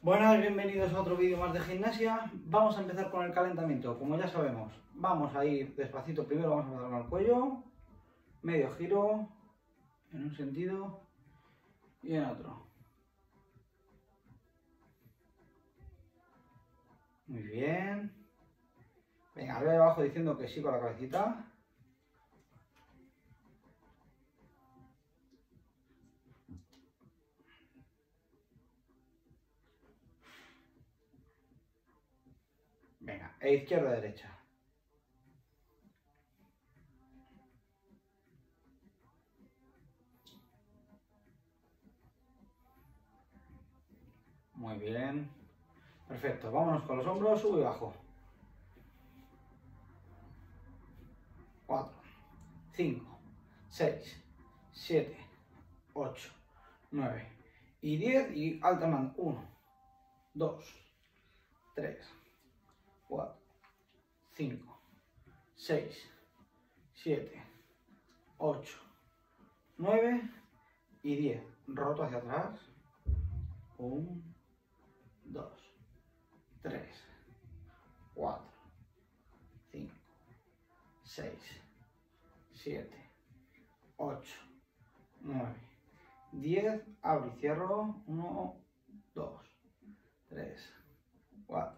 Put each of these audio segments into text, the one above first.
Buenas, bienvenidos a otro vídeo más de gimnasia. Vamos a empezar con el calentamiento. Como ya sabemos, vamos a ir despacito. Primero vamos a empezar con el cuello, medio giro en un sentido y en otro. Muy bien. Venga, arriba y abajo diciendo que sí con la cabecita. Venga, e izquierda, derecha. Muy bien. Perfecto, vámonos con los hombros, subo y bajo. 4, 5, 6, 7, 8, 9 y 10 y alternando. 1, 2, 3, 4, 5, 6, 7, 8, 9 y 10. Roto hacia atrás. 1, 2, 3, 4, 5, 6, 7, 8, 9, 10. Abro y cierro. 1, 2, 3, 4,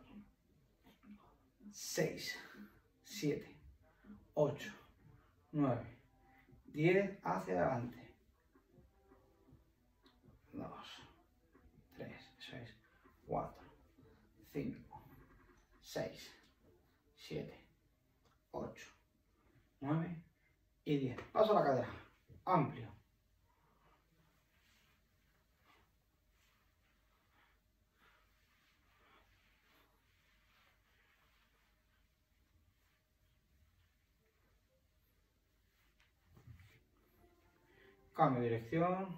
6, 7, 8, 9, 10. Hacia adelante. 2, 3, 6, 4, 5, 6, 7, 8, 9 y 10. Paso a la cadera. Amplio. Cambio de dirección.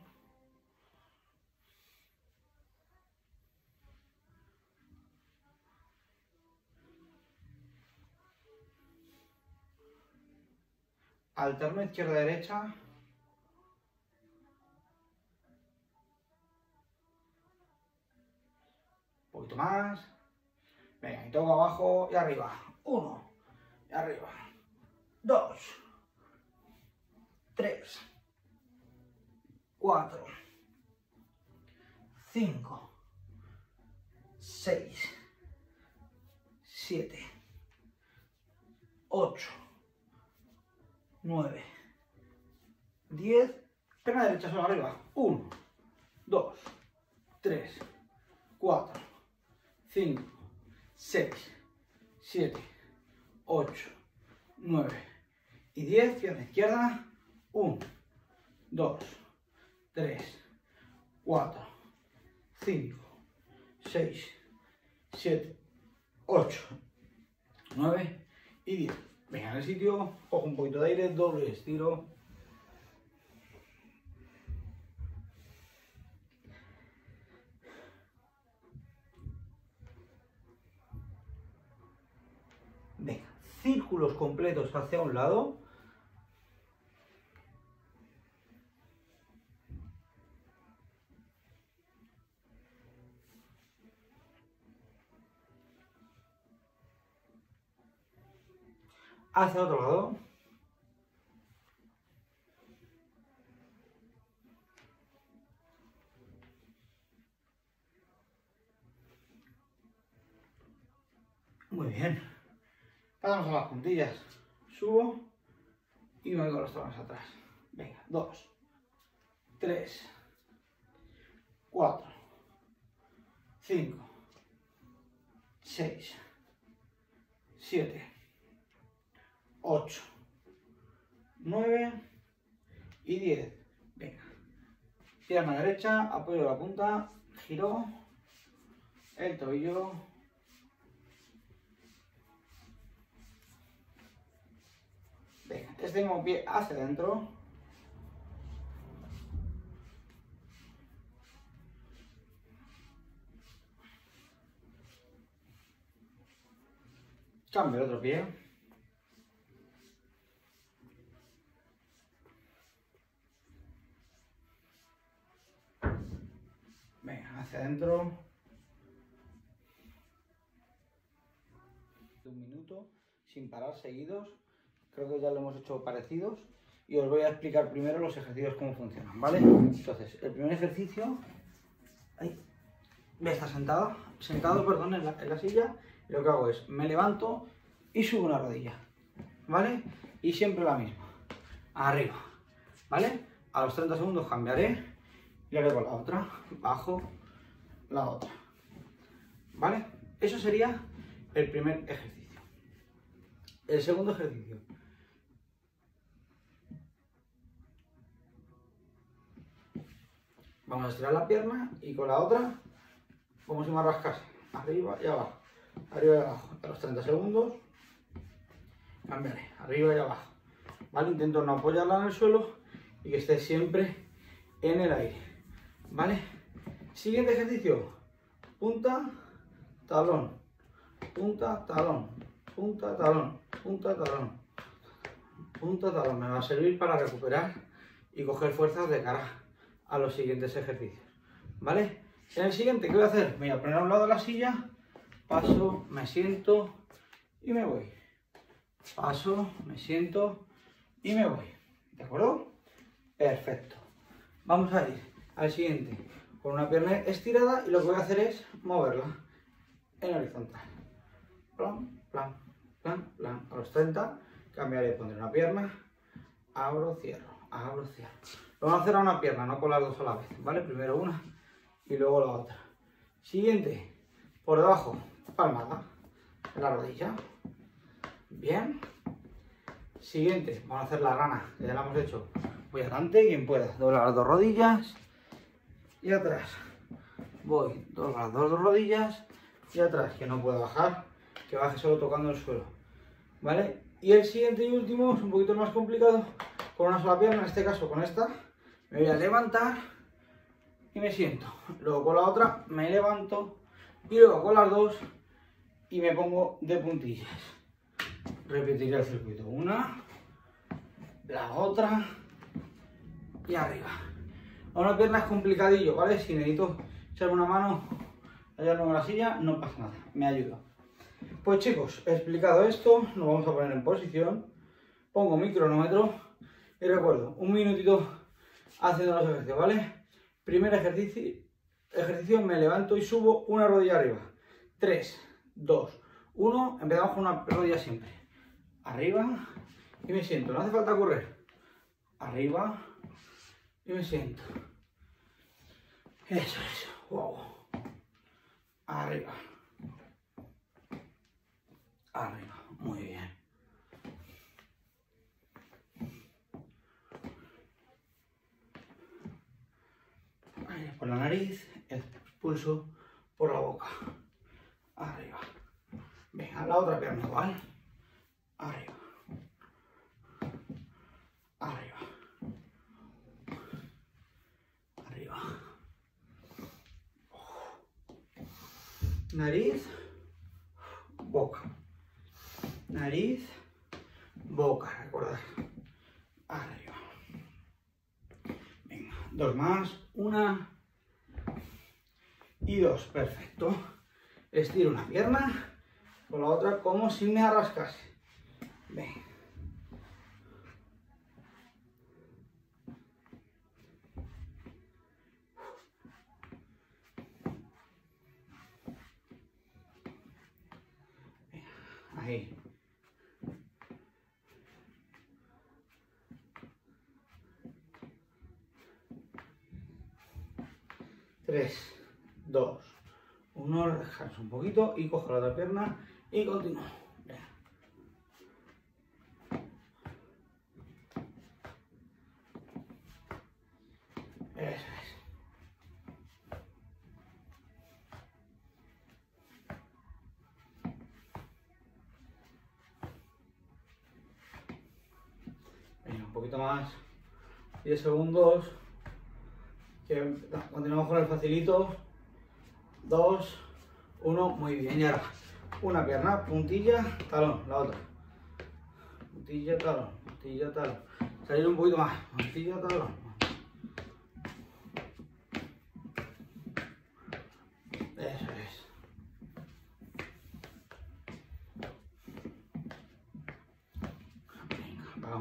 Alterno izquierda-derecha. Un poquito más. Venga, y toco abajo y arriba. 1, y arriba. 2, 3, 4, 5, 6, 7, 8, 9, 10. Pierna derecha solo arriba. 1, 2, 3, 4, 5, 6, 7, 8, 9 y 10. Pierna izquierda. 1, 2, 3, 4, 5, 6, 7, 8, 9 y 10. Venga, en el sitio, cojo un poquito de aire, doble estiro. Venga, círculos completos hacia un lado. Hacia otro lado. Muy bien. Pasamos a las puntillas. Subo y me voy con los talones atrás. Venga, 2, 3, 4, 5, 6, 7, 8, 9 y 10. Venga. Pierna derecha, apoyo la punta, giro el tobillo. Venga, este mismo pie hacia adentro. Cambio el otro pie. Venga, hacia adentro. sin parar, seguidos. Creo que ya lo hemos hecho parecidos. Y os voy a explicar primero los ejercicios cómo funcionan, ¿vale? Entonces, el primer ejercicio... Ahí, voy a estar sentado, perdón, en la silla. Y lo que hago es, me levanto y subo una rodilla, ¿vale? Y siempre la misma, arriba, ¿vale? A los 30 segundos cambiaré y haré con la otra, bajo la otra, ¿vale? Eso sería el primer ejercicio. El segundo ejercicio. Vamos a estirar la pierna y con la otra, como si me rascase, arriba y abajo, arriba y abajo. A los 30 segundos, cambiaré, arriba y abajo, ¿vale? Intento no apoyarla en el suelo y que esté siempre en el aire, ¿vale? Siguiente ejercicio, punta, talón, punta, talón, punta, talón, punta, talón, punta, talón. Me va a servir para recuperar y coger fuerzas de cara a los siguientes ejercicios, ¿vale? En el siguiente, ¿qué voy a hacer? Me voy a poner a un lado de la silla, paso, me siento y me voy. Paso, me siento y me voy. ¿De acuerdo? Perfecto. Vamos a ir al siguiente con una pierna estirada y lo que voy a hacer es moverla en horizontal. Plan, plan, plan, plan. A los 30 cambiaré, pondré una pierna, abro, cierro, abro, cierro. Lo vamos a hacer a una pierna, no con las dos a la vez, ¿vale? Primero una y luego la otra. Siguiente, por debajo, palmada en la rodilla. Bien. Siguiente, vamos a hacer la rana, que ya la hemos hecho. Voy adelante, quien pueda. Doblar las dos rodillas y atrás. Voy, doblar las dos rodillas y atrás, que no puedo bajar, que baje solo tocando el suelo, ¿vale? Y el siguiente y último es un poquito más complicado, con una sola pierna, en este caso con esta. Me voy a levantar y me siento. Luego con la otra me levanto y luego con las dos y me pongo de puntillas. Repetiré el circuito. Una, la otra y arriba. A una pierna es complicadillo, ¿vale? Si necesito echarme una mano, hallarme en la silla, no pasa nada, me ayuda. Pues chicos, he explicado esto, nos vamos a poner en posición. Pongo mi cronómetro y recuerdo, un minutito haciendo los ejercicios, ¿vale? Primer ejercicio, me levanto y subo una rodilla arriba. 3, 2, 1, empezamos con una rodilla siempre. Arriba y me siento, no hace falta correr. Arriba y me siento. Eso es, wow. Arriba. Arriba, muy bien. Aire por la nariz, expulso por la boca. Arriba. Venga, la otra pierna igual. Arriba. Arriba. Arriba. Nariz, boca. Nariz, boca, recordad. Arriba. Venga, dos más. Una y dos. Perfecto. Estiro una pierna con la otra como si me arrascase. Venga. Ahí. Tres, dos, uno, descanso un poquito y cojo la otra pierna y continúo. Venga. Eso es. Venga, un poquito más. 10 segundos. Continuamos con el facilito. 2, 1, muy bien. Y ahora, una pierna, puntilla, talón, la otra. Puntilla, talón, puntilla, talón. Salir un poquito más. Puntilla, talón. Eso es.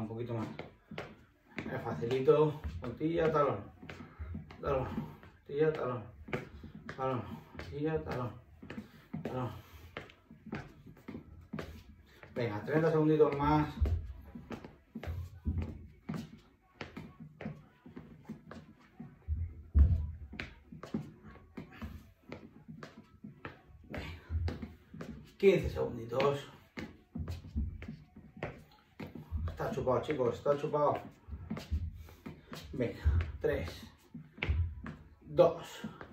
un poquito más. Es facilito, puntilla, talón, talón, puntilla, talón, talón, puntilla, talón, talón. Venga, 30 segunditos más. Venga, 15 segunditos. Está chupado, chicos, está chupado. Venga, 3, 2,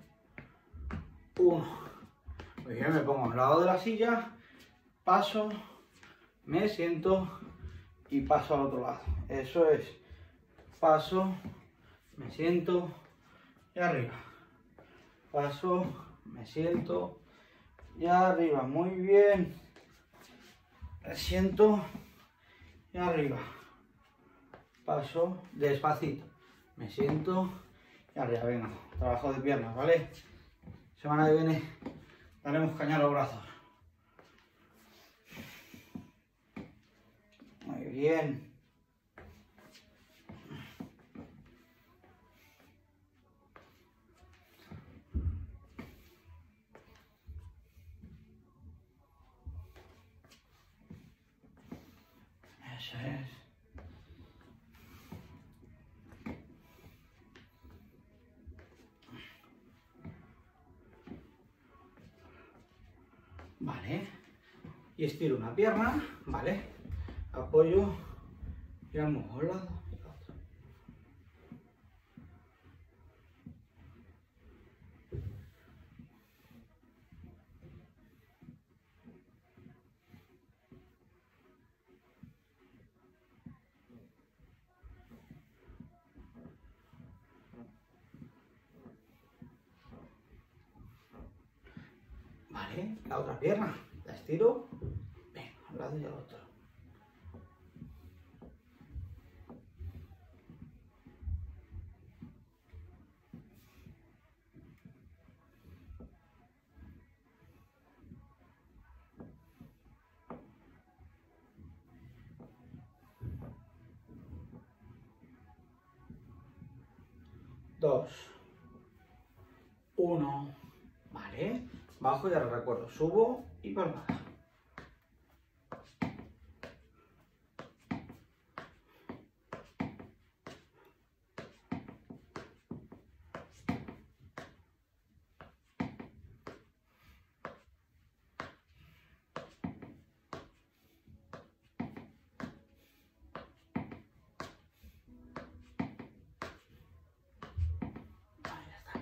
1. Muy bien, me pongo al lado de la silla, paso, me siento y paso al otro lado. Eso es. Paso, me siento y arriba. Paso, me siento y arriba. Muy bien. Me siento y arriba. Paso despacito. Me siento y arriba. Venga, trabajo de piernas, ¿vale? Semana que viene daremos caña a los brazos. Muy bien. Eso es. Vale. Y estiro una pierna, ¿vale? Apoyo y la muevo a un lado y al otro. Vale, la otra pierna, la estiro, venga, a un lado y al otro. Dos, uno, vale, bajo y ahora recuerdo, subo y palmada. Ahí está.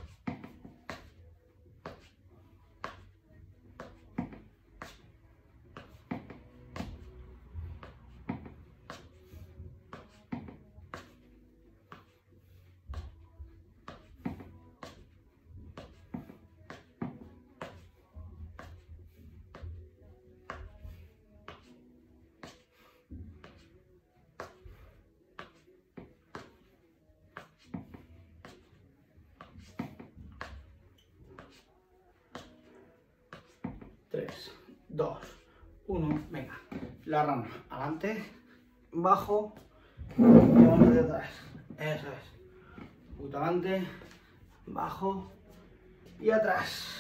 Tres, dos, uno, venga. La rana, adelante, bajo y vamos hacia atrás. Eso es. Puto adelante, bajo y atrás.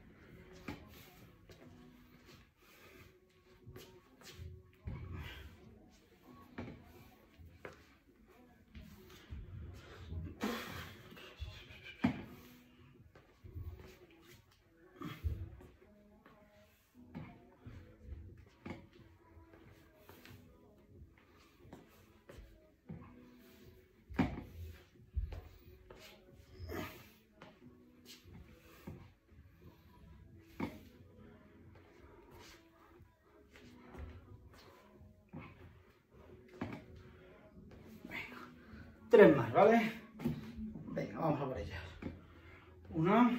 Tres más, ¿vale? Venga, vamos a por ellas. Una.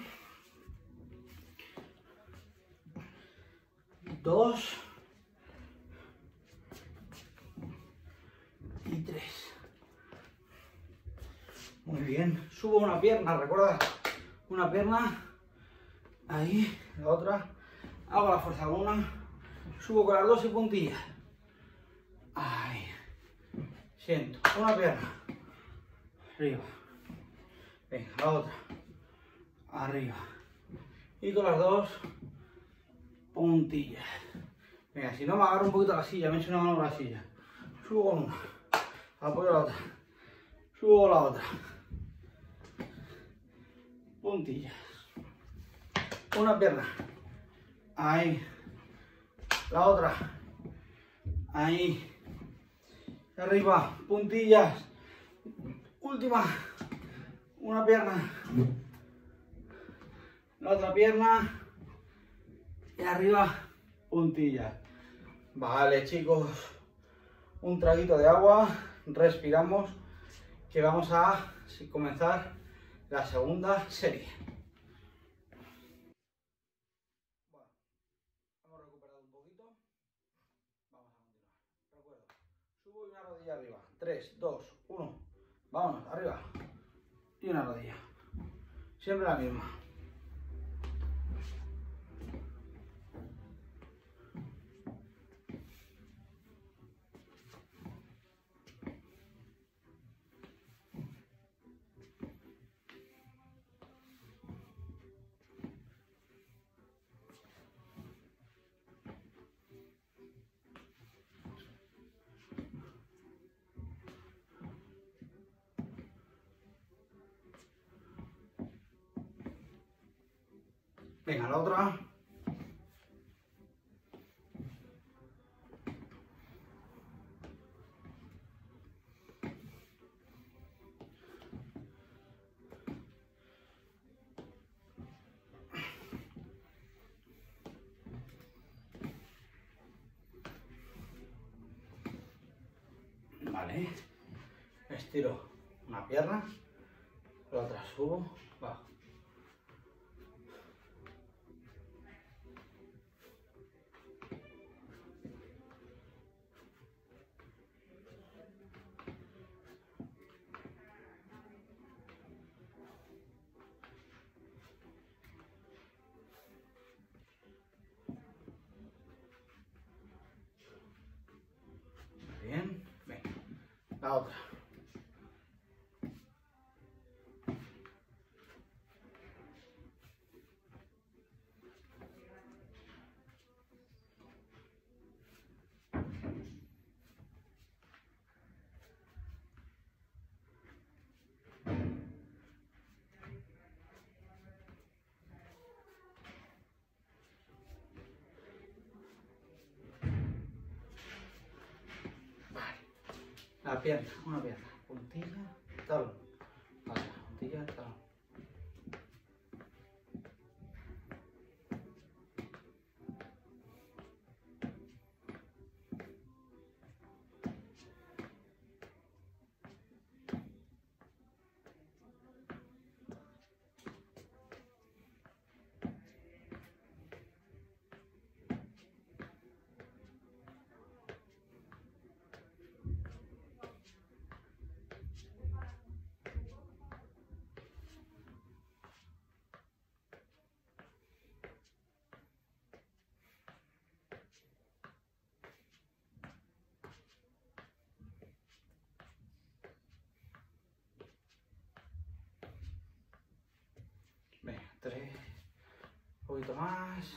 Dos. Y tres. Muy bien. Subo una pierna, recuerda. Una pierna. Ahí. La otra. Hago la fuerza con una. Subo con las dos y puntillas. Ahí. Siento. Una pierna. Arriba. Venga, la otra. Arriba. Y con las dos puntillas. Venga, si no me agarro un poquito a la silla, me echo una mano a la silla. Subo con una. Apoyo la otra. Subo con la otra. Puntillas. Una pierna. Ahí. La otra. Ahí. Arriba. Puntillas. Última. Una pierna. La otra pierna. Y arriba. Puntillas. Vale, chicos. Un traguito de agua. Respiramos. Que vamos a comenzar la segunda serie. Bueno, hemos recuperado un poquito. Vamos a continuar. Recuerdo. Subo y una rodilla arriba. 3, 2, 1. Vámonos, arriba. Y una rodilla. Siempre la misma. Venga, la otra. Vale. Estiro una pierna. La otra subo. Bajo. Bien. Venga. La otra. La pierna, una pierna, puntilla, talón, otra, puntilla, talón. Venga, 3, un poquito más.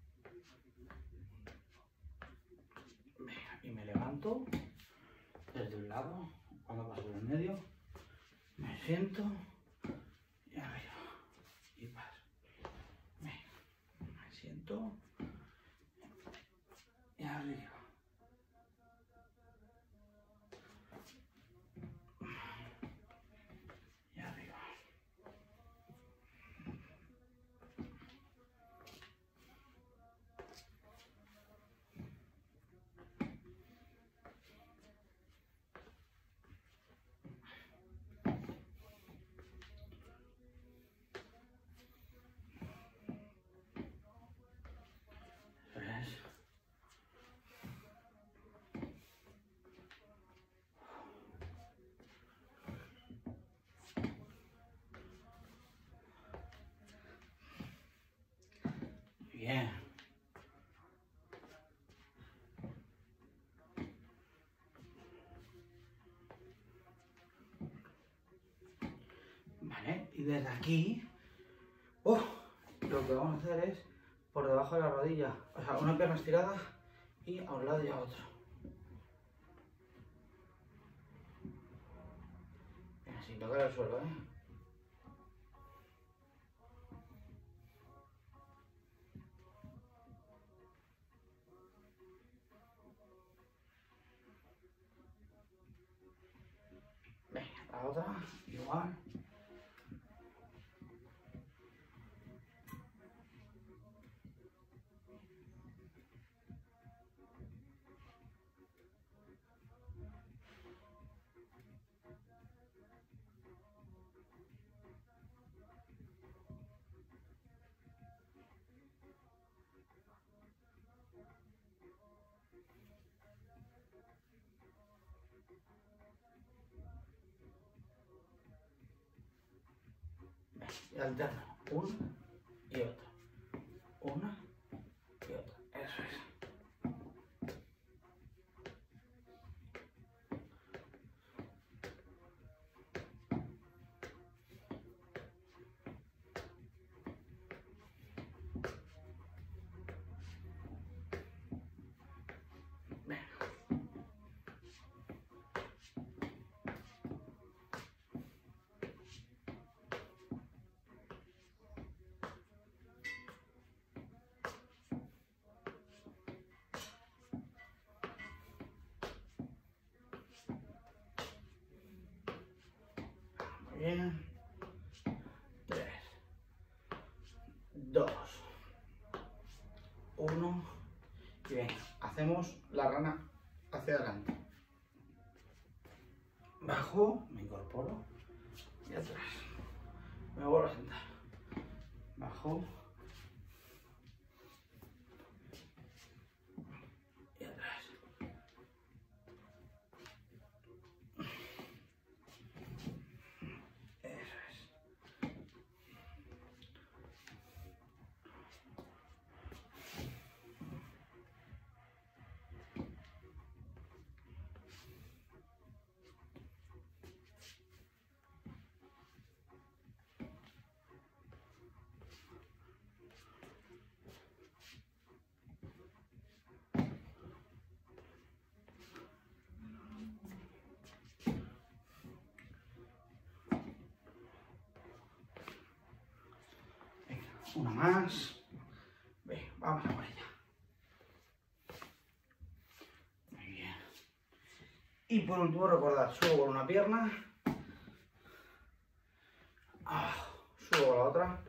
Venga, y me levanto desde un lado, cuando paso por el medio, me siento y arriba, y paso. Venga, me siento y arriba. Y arriba. Bien. Y desde aquí, lo que vamos a hacer es por debajo de la rodilla, o sea, una pierna estirada y a un lado y a otro. Sin tocar el suelo, ¿eh? Venga, la otra, igual. Y alterno, una y otra, una y otra, eso es. Bien. 3, 2, 1. Y venga, hacemos la rana hacia adelante. Bajo, me incorporo y atrás. Me vuelvo a sentar. Bajo y atrás. Eso es. Una más. Venga, vamos a por ella. Muy bien. Y por último, recordad, subo con una pierna. Subo con la otra.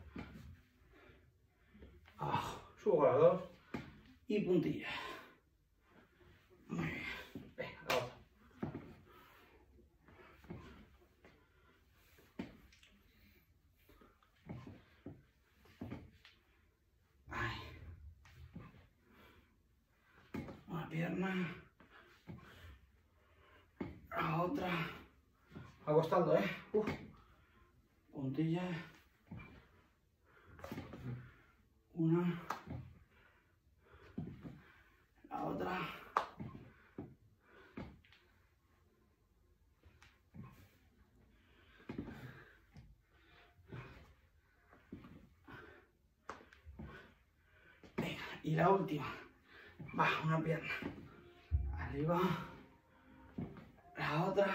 Subo con las dos. Y puntilla. Muy bien. Venga, la otra. Una pierna, la otra, acostando, puntilla, una, la otra, venga, y la última, va, una pierna, arriba, la otra,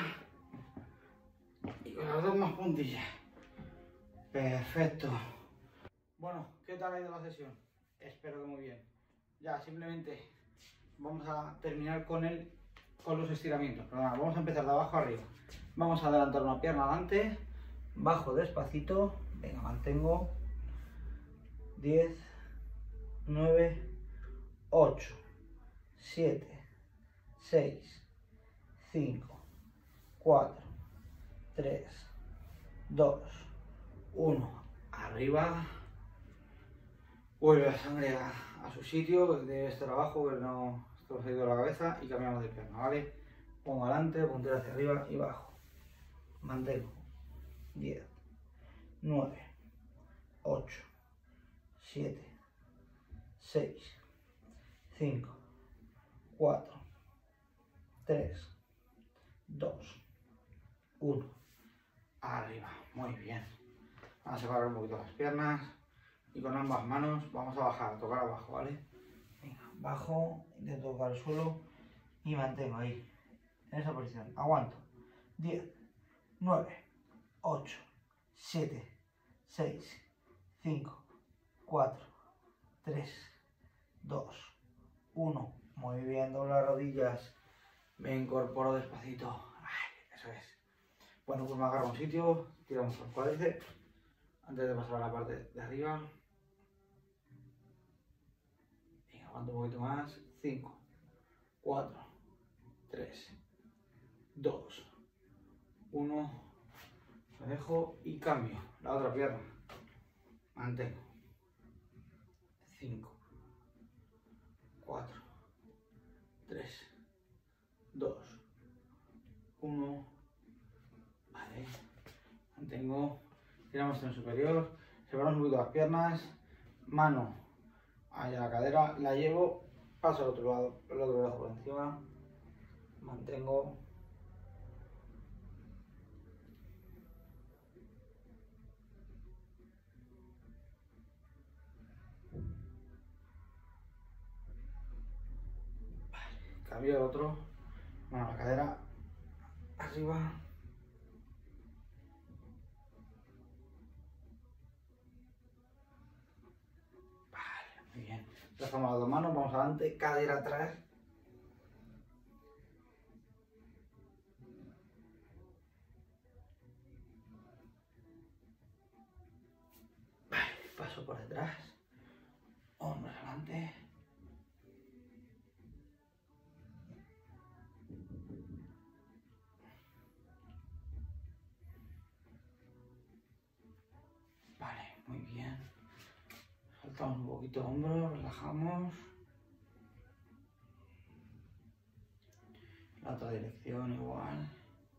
y con las dos más puntillas. Perfecto. Bueno, ¿qué tal ha ido la sesión? Espero que muy bien. Ya, simplemente vamos a terminar con los estiramientos. Perdona, vamos a empezar de abajo arriba. Vamos a adelantar una pierna adelante, bajo despacito, venga, mantengo, 10, 9, 8, 7, 6, 5, 4, 3, 2, 1, arriba, vuelve la sangre a su sitio, de este abajo, que no, esto se ha ido a la cabeza, y cambiamos de pierna, ¿vale? Pongo adelante, puntero hacia arriba y bajo, mantengo, 10, 9, 8, 7, 6, 5, 4, 3, 2, 1, arriba, muy bien. a separar un poquito las piernas y con ambas manos vamos a bajar, a tocar abajo, ¿vale? Venga, bajo, intento tocar el suelo y mantengo ahí, en esa posición. Aguanto. 10, 9, 8, 7, 6, 5, 4, 3, 2, 1. Muy bien, doblo las rodillas. Me incorporo despacito. Ay, eso es. Bueno, pues me agarro a un sitio, tiramos los cuádriceps antes de pasar a la parte de arriba. Venga, aguanto un poquito más. 5, 4, 3, 2, 1. Lo dejo y cambio. La otra pierna. Mantengo. 5, 4, 3, 2, 1. Vale. Mantengo. Tiramos tren superior. Separamos un poquito las piernas. Mano hacia la cadera. La llevo. Paso al otro lado. El otro brazo por encima. Mantengo. Cambio el otro, mano a la cadera, arriba. Vale, muy bien. Trazamos las dos manos, vamos adelante, cadera atrás. Vale, paso por detrás, hombros adelante. Muy bien. Soltamos un poquito hombros, relajamos. La otra dirección igual.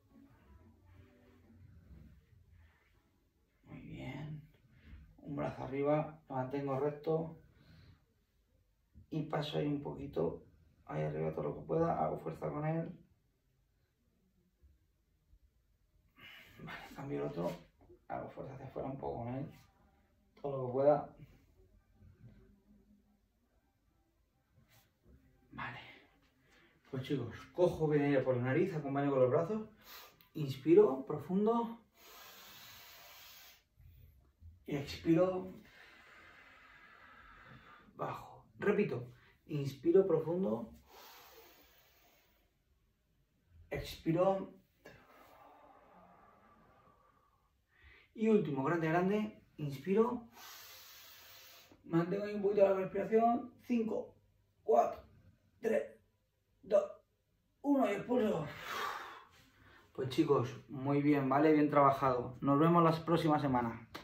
Muy bien. Un brazo arriba, lo mantengo recto. Y paso ahí un poquito, ahí arriba todo lo que pueda, hago fuerza con él. Vale, cambio el otro, hago fuerza hacia afuera un poco con él. Todo lo que pueda. Vale. Pues chicos, cojo bien aire por la nariz, acompaño con los brazos. Inspiro profundo. Y expiro. Bajo. Repito. Inspiro profundo. Expiro. Y último, grande, grande. Inspiro. Mantengo ahí un poquito la respiración. 5, 4, 3, 2, 1 y expulso. Pues chicos, muy bien, ¿vale? Bien trabajado. Nos vemos la próxima semana.